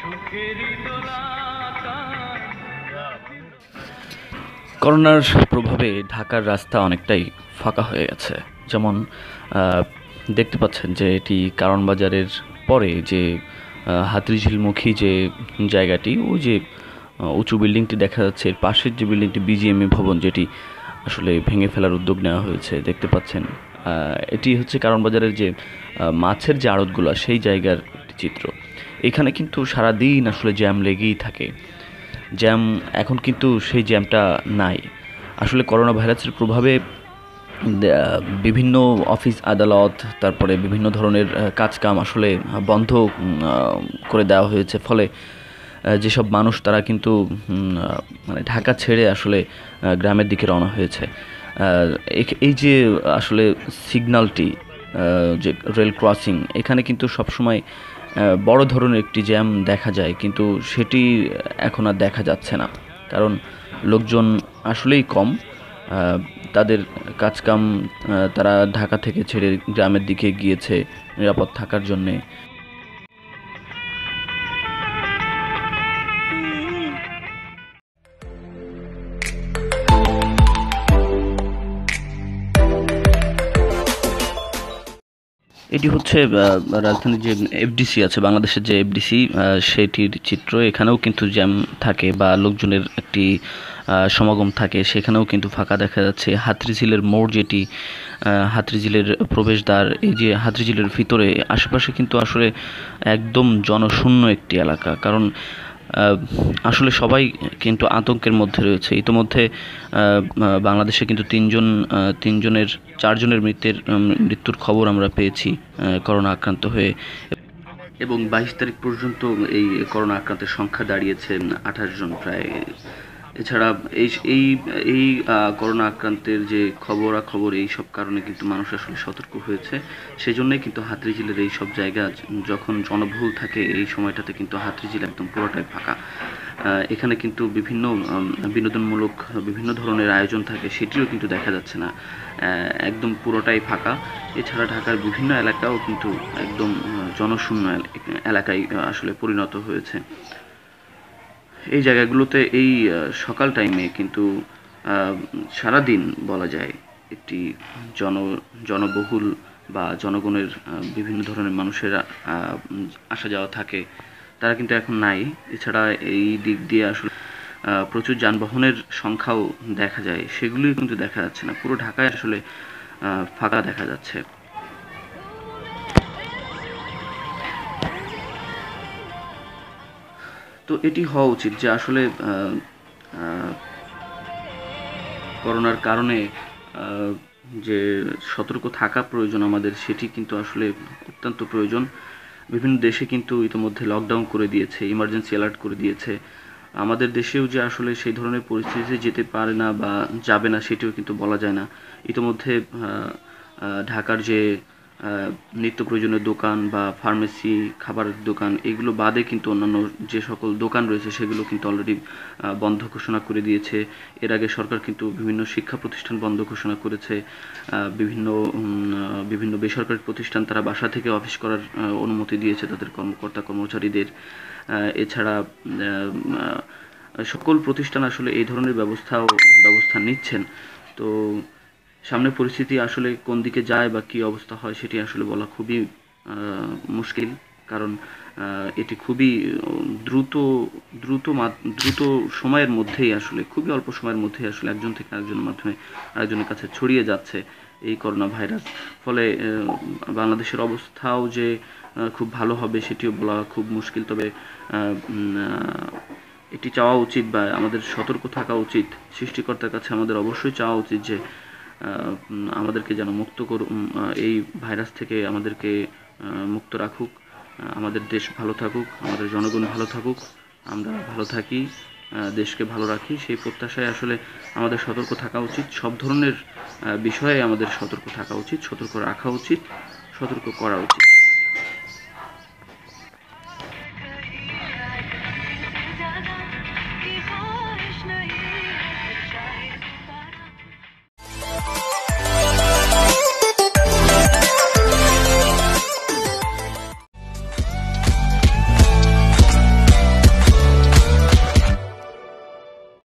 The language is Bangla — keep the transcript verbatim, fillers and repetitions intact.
করোনার প্রভাবে ঢাকার রাস্তা অনেকটাই ফাঁকা হয়ে গেছে। যেমন আহ, দেখতে পাচ্ছেন যে এটি কারণ বাজারের পরে যে আহ, হাতিরঝিলমুখী যে জায়গাটি, ওই যে আহ, উঁচু বিল্ডিংটি দেখা যাচ্ছে, এর পাশের যে বিল্ডিংটি বিজিএমএ ভবন, যেটি আসলে ভেঙে ফেলার উদ্যোগ নেওয়া হয়েছে, দেখতে পাচ্ছেন। আহ, এটি হচ্ছে কারণ বাজারের যে আহ, মাছের যে আড়তগুলো, সেই জায়গার একটি চিত্র। এখানে কিন্তু সারাদিন আসলে জ্যাম লেগেই থাকে। জ্যাম এখন কিন্তু সেই জ্যামটা নাই। আসলে করোনা ভাইরাসের প্রভাবে দে- বিভিন্ন অফিস আদালত, তারপরে বিভিন্ন ধরনের আহ, কাজকাম আসলে বন্ধ উম, আহ, করে দেওয়া হয়েছে। ফলে আহ, যেসব মানুষ তারা কিন্তু উম, আহ, মানে ঢাকা ছেড়ে আসলে আহ, গ্রামের দিকে রওনা হয়েছে। আহ, এই- এই যে আসলে সিগন্যালটি, আহ, যে রেল ক্রসিং, এখানে কিন্তু সবসময় আহ, বড় ধরনের একটি জ্যাম দেখা যায়, কিন্তু সেটি এখন আর দেখা যাচ্ছে না। কারণ লোকজন আসলেই কম। আহ, তাদের কাজকাম, আহ, তারা ঢাকা থেকে ছেড়ে গ্রামের দিকে গিয়েছে নিরাপদ থাকার জন্যে। এটি হচ্ছে আহ, রাজধানীর যে এফডিসি আছে, বাংলাদেশের যে এফডিসি, সেটির চিত্র। এখানেও কিন্তু জ্যাম থাকে বা লোকজনের একটি আহ, সমাগম থাকে, সেখানেও কিন্তু ফাঁকা দেখা যাচ্ছে। হাতিরঝিলের মোড় যেটি, আহ, হাতিরঝিলের প্রবেশদ্বার, এই যে হাতিরঝিলের ভিতরে আশেপাশে কিন্তু আসলে একদম জনশূন্য একটি এলাকা। কারণ আহ, আসলে সবাই কিন্তু আতঙ্কের মধ্যে রয়েছে। ইতোমধ্যে আহ, আহ, বাংলাদেশে কিন্তু তিনজন আহ, তিনজনের চারজনের মৃত্যুর উম, মৃত্যুর খবর আমরা পেয়েছি আহ, করোনা আক্রান্ত হয়ে। এবং বাইশ তারিখ পর্যন্ত এই করোনা আক্রান্তের সংখ্যা দাঁড়িয়েছে আঠাশ জন প্রায়। এছাড়া এই এই এই আহ, করোনা আক্রান্তের যে খবরাখবর, এই সব কারণে কিন্তু মানুষ আসলে সতর্ক হয়েছে। সেজন্যই কিন্তু হাতিরঝিলের এই সব জায়গা যখন জনবহুল থাকে, এই সময়টাতে কিন্তু হাতিরঝিল একদম পুরোটাই ফাঁকা। আহ, এখানে কিন্তু বিভিন্ন উম, বিনোদনমূলক বিভিন্ন ধরনের আয়োজন থাকে, সেটিও কিন্তু দেখা যাচ্ছে না। আহ, একদম পুরোটাই ফাঁকা। এছাড়া ঢাকার বিভিন্ন এলাকাও কিন্তু একদম আহ, জনশূন্য এল- এলাকায় আহ, আসলে পরিণত হয়েছে। এই জায়গাগুলোতে এই আহ, সকাল টাইমে কিন্তু আহ, সারাদিন বলা যায় একটি জন জনবহুল বা জনগণের আহ, বিভিন্ন ধরনের মানুষের আহ, উম, আসা যাওয়া থাকে, তারা কিন্তু এখন নাই। এছাড়া এই দিক দিয়ে আসলে আহ, প্রচুর যানবাহনের সংখ্যাও দেখা যায়, সেগুলিও কিন্তু দেখা যাচ্ছে না। পুরো ঢাকায় আসলে আহ, ফাঁকা দেখা যাচ্ছে। তো এটি হওয়া উচিত যে আসলে আহ, আহ, করোনার কারণে আহ, যে সতর্ক থাকা প্রয়োজন আমাদের, সেটি কিন্তু আসলে অত্যন্ত প্রয়োজন। বিভিন্ন দেশে কিন্তু ইতোমধ্যে লকডাউন করে দিয়েছে, ইমার্জেন্সি অ্যালার্ট করে দিয়েছে। আমাদের দেশেও যে আসলে সেই ধরনের পরিস্থিতিতে যেতে পারে না বা যাবে না, সেটিও কিন্তু বলা যায় না। ইতোমধ্যে আহ, আহ, ঢাকার যে আহ, নিত্য প্রয়োজনীয় দোকান বা ফার্মেসি, খাবারের দোকান, এগুলো বাদে কিন্তু অন্যান্য যে সকল দোকান রয়েছে, সেগুলো কিন্তু অলরেডি বন্ধ ঘোষণা করে দিয়েছে। এর আগে সরকার কিন্তু বিভিন্ন শিক্ষা প্রতিষ্ঠান বন্ধ ঘোষণা করেছে। আহ, বিভিন্ন উম, আহ, বিভিন্ন বেসরকারি প্রতিষ্ঠান তারা বাসা থেকে অফিস করার আহ, অনুমতি দিয়েছে তাদের কর্মকর্তা কর্মচারীদের। আহ, এছাড়া আহ, আহ, সকল প্রতিষ্ঠান আসলে এই ধরনের ব্যবস্থাও ব্যবস্থা নিচ্ছেন। তো সামনের পরিস্থিতি আসলে কোন দিকে যায় বা কী অবস্থা হয়, সেটি আসলে বলা খুবই আহ, মুশকিল। কারণ আহ, এটি খুবই উম, দ্রুত দ্রুত মা- দ্রুত সময়ের মধ্যেই, আসলে খুবই অল্প সময়ের মধ্যেই আসলে একজন থেকে আরেকজনের মাধ্যমে আরেকজনের কাছে ছড়িয়ে যাচ্ছে এই করোনা ভাইরাস। ফলে আহ, বাংলাদেশের অবস্থাও যে আহ, খুব ভালো হবে, সেটিও বলা খুব মুশকিল। তবে আহ, উম, আহ, এটি চাওয়া উচিত বা আমাদের সতর্ক থাকা উচিত। সৃষ্টিকর্তার কাছে আমাদের অবশ্যই চাওয়া উচিত যে আহ, উম, আমাদেরকে যেন মুক্ত করুন, উম, আহ, এই ভাইরাস থেকে আমাদেরকে আহ, মুক্ত রাখুক। আহ, আমাদের দেশ ভালো থাকুক, আমাদের জনগণ ভালো থাকুক, আমরা ভালো থাকি, আহ, দেশকে ভালো রাখি, সেই প্রত্যাশায় আসলে আমাদের সতর্ক থাকা উচিত। সব ধরনের আহ, বিষয়ে আমাদের সতর্ক থাকা উচিত, সতর্ক রাখা উচিত, সতর্ক করা উচিত।